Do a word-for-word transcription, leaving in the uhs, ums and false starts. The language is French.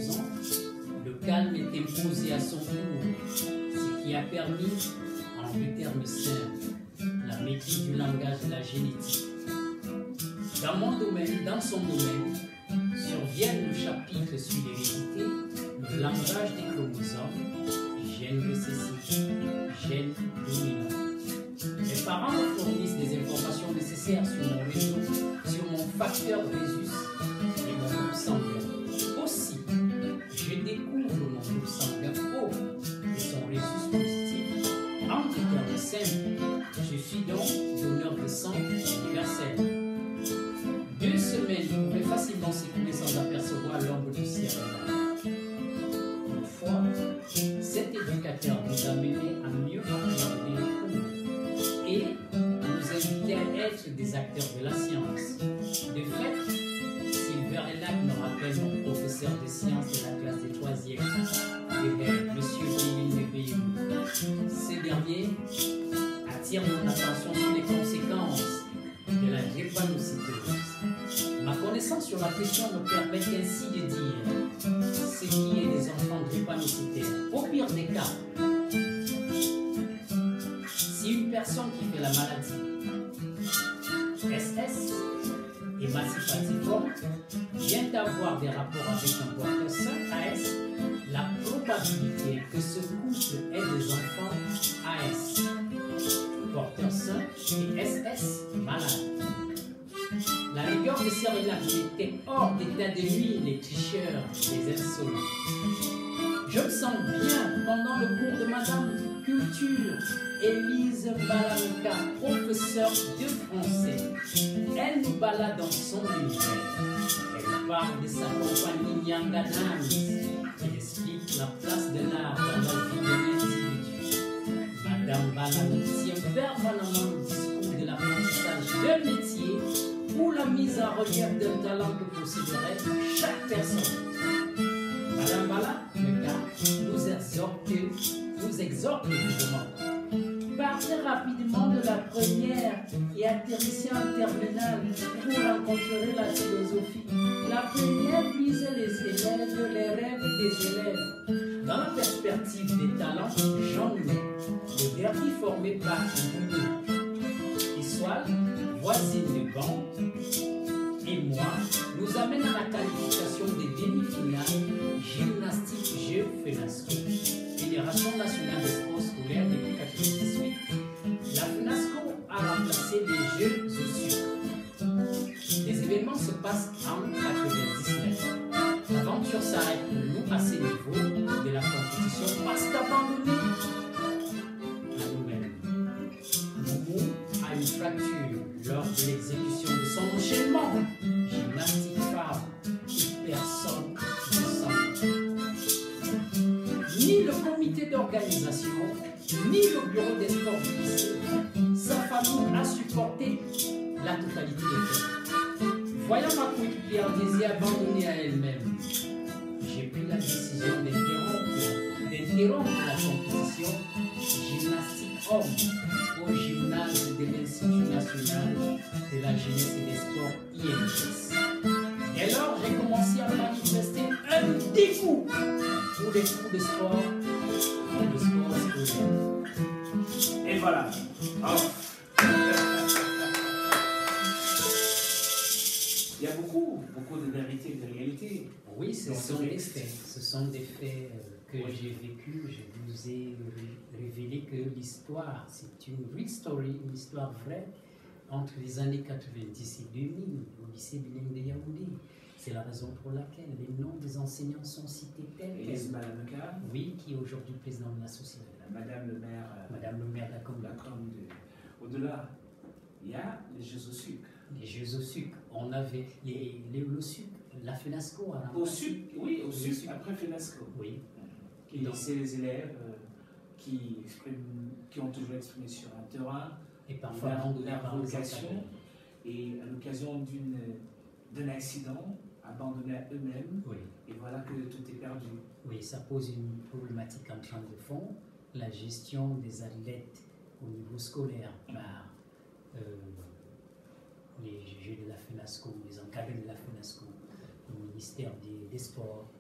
présent, le calme est imposé à son tour, ce qui a permis, en deux termes simples, la maîtrise du langage et la génétique. Dans mon domaine, dans son domaine, surviennent le chapitre sur l'hérédité, le langage des chromosomes, gène récessif, gène dominant. Mes parents me fournissent des informations nécessaires sur mon réseau, sur mon facteur rhésus et mon groupe sanguin. Aussi, je découvre mon groupe sanguin O et son rhésus positif. En termes simples, je suis donc donneur de sang universel. Deux semaines pouvaient facilement s'écouler sans apercevoir l'ombre du ciel. Une fois, cet éducateur nous a menés à mieux appréhender les cours et nous invitait à être des acteurs de la science. De fait, Sylvain Renac me rappelle mon professeur de sciences de la classe des troisième, M. Béline Béline. Ce dernier attire mon attention sur les conséquences de la drépanocytose. Ma connaissance sur la question me permet ainsi de dire ce qui est des enfants drépanocytaires. Au pire des cas, si une personne qui fait la maladie S S et massifatiforme vient d'avoir des rapports avec un porteur sain A S, la probabilité que ce couple ait des enfants A S, porteur sain et S S malade. La rigueur de Cérélac mettait hors d'état de nuire les tricheurs, les insolents. Je me sens bien pendant le cours de Madame Culture, Élise Balanka, professeure de français. Elle nous balade dans son univers. Elle parle de sa compagnie Nyanganami. Elle explique la place de l'art dans la vie de l'individu. Madame Balanka tient permanemment le discours de l'apprentissage d'un métier ou la mise en relief d'un talent que posséderait chaque personne. Madame Bala, le cas, nous exhorte, nous exhorte évidemment. Partez rapidement de la première et atterrissez en terminale où vous rencontrerez la philosophie. La première vise les élèves, les rêves des élèves. Dans la perspective des talents, Jean Louis, le dernier formé par Boulot, Issoile, voisine de banc, et moi, nous amène à la qualification des demi-finales gymnastique Jeux FENASCO, Fédération nationale des sports scolaires depuis mille neuf cent quatre-vingt-dix-huit. La FENASCO a remplacé les Jeux au sucre. Les événements se passent en mille neuf cent quatre-vingt-dix-neuf. L'aventure s'arrête pour nous à ce niveau de la compétition parce qu'abandonné à nous-mêmes. Momo a une fracture lors de l'exécution de son enchaînement gymnastique femme et personne ne sent. Ni le comité d'organisation, ni le bureau des sports du lycée, sa famille a supporté la totalité des faits. Voyant ma coéquipière Désir abandonnée à elle-même, j'ai pris la décision d'interrompre la compétition gymnastique homme au gymnase de l'Institut national de la jeunesse et des sports I N G S. Dès lors, j'ai commencé à manifester un dégoût pour les cours de sport et le sport scolaire. Et voilà. Oh. Il y a beaucoup, beaucoup de vérité et de réalité. Oui, ce sont des faits. Ce sont des faits que oui. j'ai vécu. Je vous ai révélé que l'histoire, c'est une real story, une histoire vraie entre les années quatre-vingt-dix et deux mille au lycée bilingue de Yaoundé. C'est la raison pour laquelle les noms des enseignants sont cités tels quels. Élise Balanka. Oui, qui est aujourd'hui présidente de la société. Madame le maire. Madame le maire d'Akomla. Au-delà, il y a les Jeux au sucre. Les Jeux au sucre. On avait les, les, le sucre, la FENASCO. A au sucre, oui, au sucre, sucre, après FENASCO. Oui. Et c'est les élèves euh, qui, expriment, qui ont toujours exprimé sur un terrain et parfois leur vocation. Et à l'occasion d'un accident, abandonnés à eux-mêmes. Oui. Et voilà que tout est perdu. Oui, ça pose une problématique en train de fond. La gestion des athlètes au niveau scolaire par euh, les juges de la FENASCO, les encadrés de la FENASCO, le ministère des, des Sports,